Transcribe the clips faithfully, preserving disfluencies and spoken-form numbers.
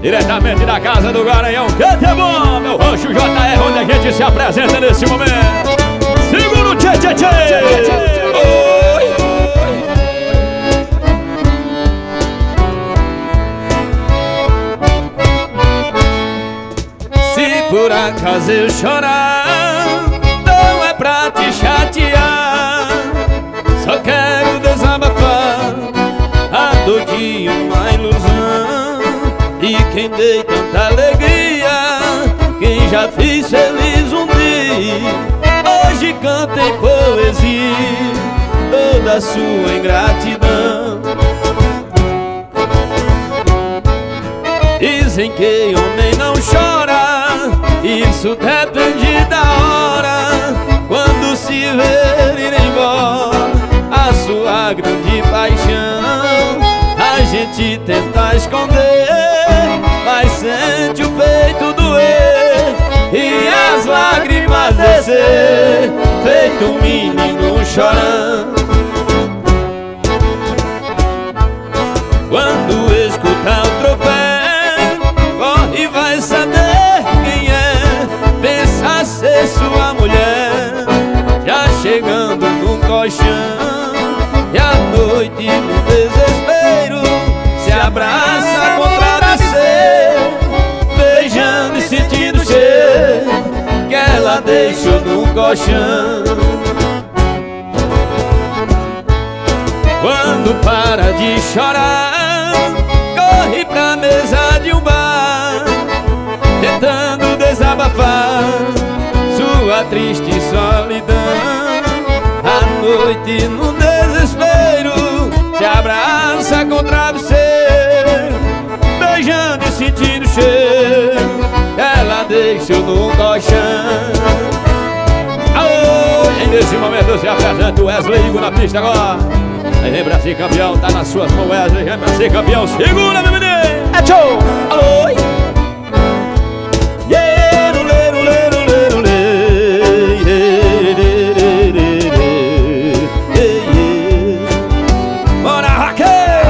diretamente da casa do Garanhão. Que é bom, meu rancho J R, onde a gente se apresenta nesse momento. Segura o tchê tchê tchê. Oi. Se por acaso eu chorar, não é pra te chatear, só quero desabafar a dor de uma ilusão. E quem dei tanta alegria, quem já fiz feliz um dia, hoje canta em poesia toda a sua ingratidão. Dizem que homem não chora, isso depende da hora. Quando se ver ir embora a sua grande paixão, a gente tenta esconder, mas sente o peito doer e as lágrimas descer, feito um menino chorando. Quando escutar o tropé, corre e vai saber quem é. Pensa ser sua mulher, já chegando no colchão, e à noite no desespero se abraça com o travesseiro, beijando e sentindo o cheiro que ela deixou no colchão. Quando para de chorar, corre pra mesa de um bar, tentando desabafar sua triste solidão. À noite no desespero se abraça com o travesseiro, beijando e sentindo o cheiro que ela deixou no colchão. Alô, e nesse momento eu se apresento o Wesley Igor na pista agora. Aí vem Brasil campeão, tá nas suas mãos, Wesley, vem Brasil campeão, segura meu menino. É show! Alô! Bora, Raquel!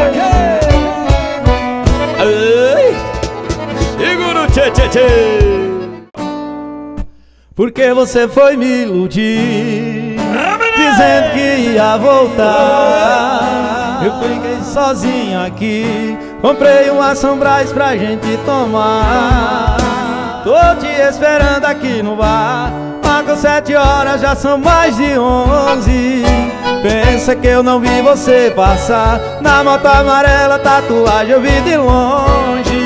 Segura o tchê tchê tchê. Porque você foi me iludir, dizendo que ia voltar. Eu fiquei sozinho aqui, comprei uma São Brás pra gente tomar. Tô te esperando aqui no bar, marcou sete horas, já são mais de onze. Pensa que eu não vi você passar, na moto amarela, tatuagem eu vi de longe.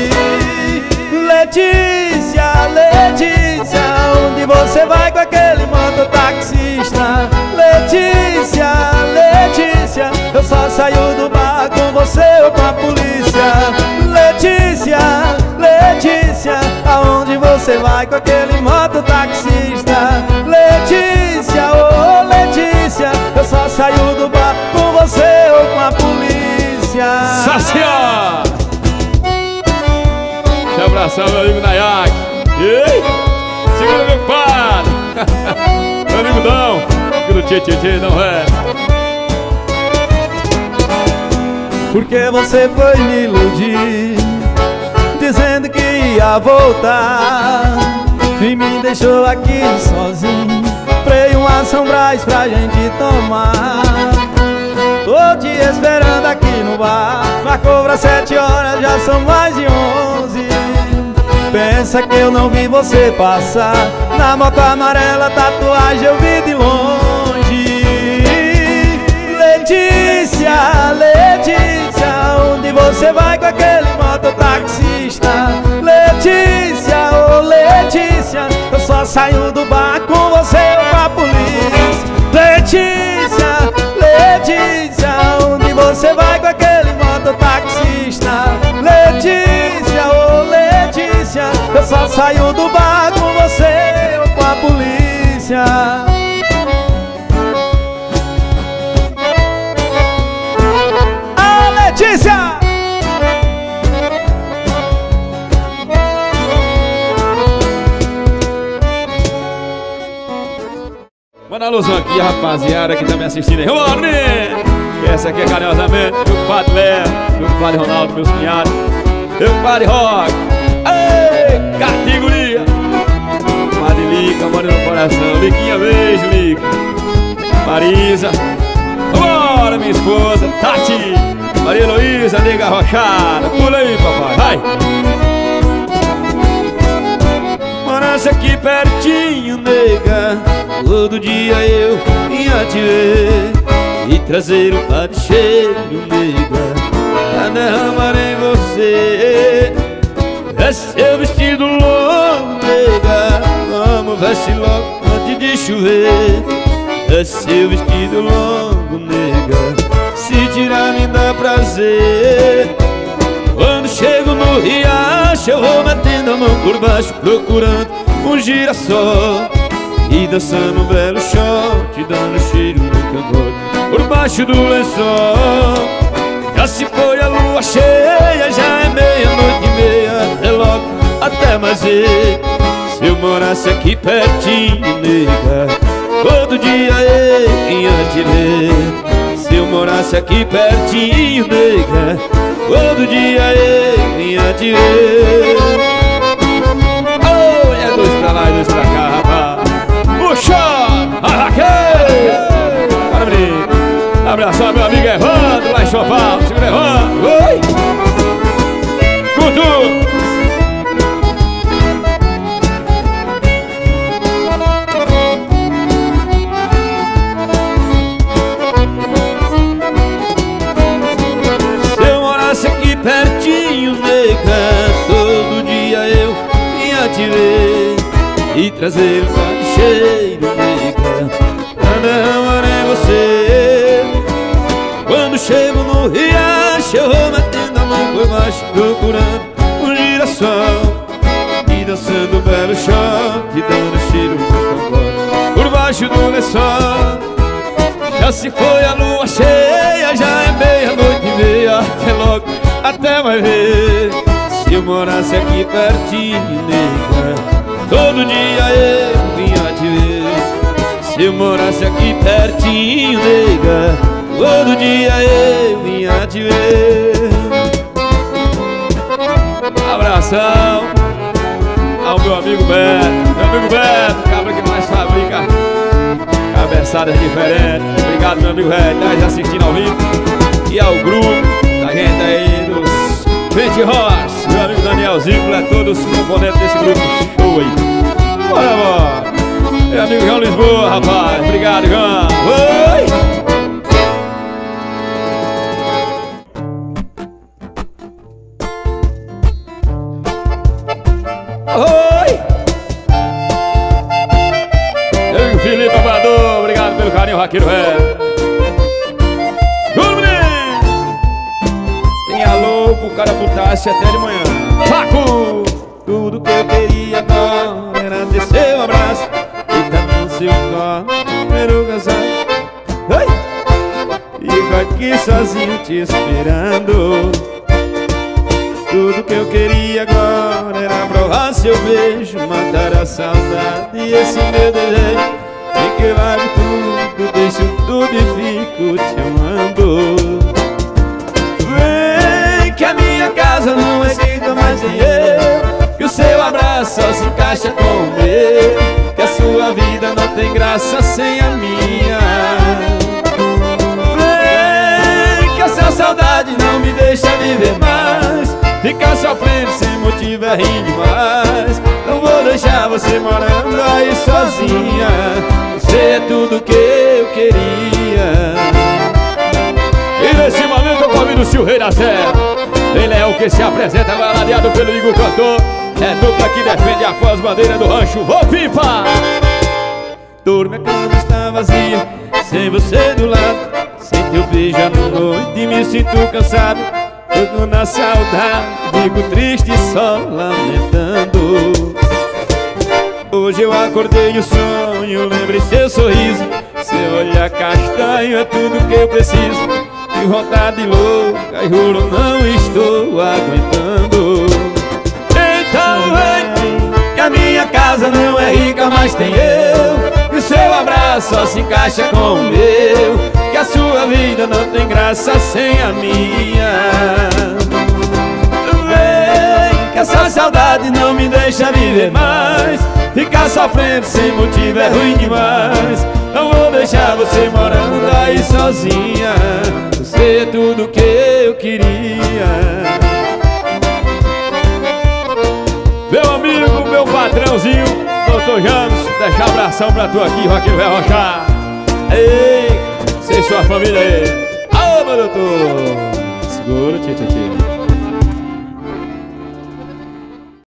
Letícia, Letícia, onde você vai com aquele mototaxista? Letícia, Letícia, eu só saio do bar com você ou com a polícia. Letícia, Letícia, aonde você vai com aquele mototaxista? Letícia, oh Letícia, eu só saio do bar com você ou com a polícia. Sacia! Um abração, meu amigo Nayak. Ei, segura meu padre. Meu amigo Dão, segura o tchê tchê tchê, não é? Porque você foi me iludir, dizendo que ia voltar, e me deixou aqui sozinho. Comprei uma São Brás pra gente tomar. Tô te esperando aqui no bar, marcou pra sete horas, já são mais de onze. Pensa que eu não vi você passar, na moto amarela, tatuagem eu vi de longe. Letícia, Letícia, onde você vai com aquele mototaxista? Letícia, oh Letícia, eu só saio do bar com você ou com a polícia. Letícia, Letícia, onde você vai com aquele mototaxista? Letícia, oh Letícia, eu só saio do bar com você ou com a polícia. Ah, Letícia! Manda a alusão aqui, rapaziada, que tá me assistindo aí. Vamos, essa aqui é carinhosamente meu compadre Léo, meu compadre Ronaldo, meus cunhados. Eu pare rock. Ei, categoria. Madelica, mora no coração. Liquinha, beijo, Lica. Marisa. Vambora, minha esposa. Tati. Maria Heloísa, nega rochada. Pula aí, papai, vai. Morasse aqui pertinho, nega. Todo dia eu ia te ver e trazer um par de cheiro, nega, pra derramar em você. É seu vestido longo, nega, vamos veste logo antes de chover. É seu vestido longo, nega, se tirar me dá prazer. Quando chego no riacho eu vou metendo a mão por baixo, procurando um girassol e dançando um belo shot, dando cheiro no cantor por baixo do lençol. Já se foi a lua cheia, já é meia-noite e meia, até logo, até mais ver. Se eu morasse aqui pertinho, nega, todo dia eu ia te ver. Se eu morasse aqui pertinho, nega, todo dia eu ia te ver. Oh, é dois pra lá e dois pra cá, rapaz. Puxa, arraquei. Para, menino. Abraçar meu amigo Evandro lá em São Paulo. Segura, Evandro. Oi. Curto. Pertinho, nega, todo dia eu ia te ver e trazer um par de cheiro, nega, pra derramar em você. Quando chego no riacho eu vou metendo a mão por baixo, procurando um girassol e dançando um belo shot, e dando cheiro no cantor por baixo do lençol. Já se foi a lua cheia, já é meia-noite e meia, até logo, até mais ver. Se eu morasse aqui pertinho, nega, todo dia eu vinha te ver. Se eu morasse aqui pertinho, nega, todo dia eu vinha te ver. Abração ao meu amigo Beto, meu amigo Beto, cabra que mais fabrica cabeçadas diferentes. Obrigado, meu amigo velho, tá assistindo ao vivo. E ao grupo da gente aí dos Vente Ross, meu amigo Danielzinho, é todos os componentes desse grupo. Show aí. Bora, bora. Meu amigo João Lisboa, rapaz. Obrigado, João. Oi! Oi! Meu amigo Felipe Abador, obrigado pelo carinho, Raqueiro Velho. Pro cara putasse até de manhã. Paco! Tudo que eu queria agora era ter seu abraço e tá no seu colo, primeiro casal. Fico aqui sozinho te esperando. Tudo que eu queria agora era provar seu beijo, matar a saudade e esse meu desejo. E que vale tudo, deixo tudo e fico te amando. Que a minha casa não é rica, mas tem eu. Que o seu abraço só se encaixa com o meu. Que a sua vida não tem graça sem a minha. Vem, que essa saudade não me deixa viver mais. Ficar sofrendo sem motivo é ruim demais. Não vou deixar você morando aí sozinha. Você é tudo que eu queria. E nesse momento eu convido o Sil Rei da Serra. Ele é o que se apresenta, valadeado pelo Igor Cantor. É dupla que defende a pós-bandeira do rancho. Vou pipa! Toda minha cama está vazia, sem você do lado. Sem teu beijo à noite me sinto cansado. Tô na saudade, fico triste só lamentando. Hoje eu acordei no sonho, lembrei seu sorriso. Seu olhar castanho é tudo que eu preciso. Que vontade louca, juro não estou aguentando. Então vem, que a minha casa não é rica, mas tem eu. Que o seu abraço só se encaixa com o meu. Que a sua vida não tem graça sem a minha. Vem, saudade não me deixa viver mais. Ficar sofrendo sem motivo é ruim demais. Não vou deixar você morando aí sozinha. Você é tudo que eu queria. Meu amigo, meu patrãozinho, doutor James, deixa um abração pra tu aqui, Roqueiro Velho Rochar. Ei, você e sua família aí. Alô, meu doutor. Segura, tia, tia, tia.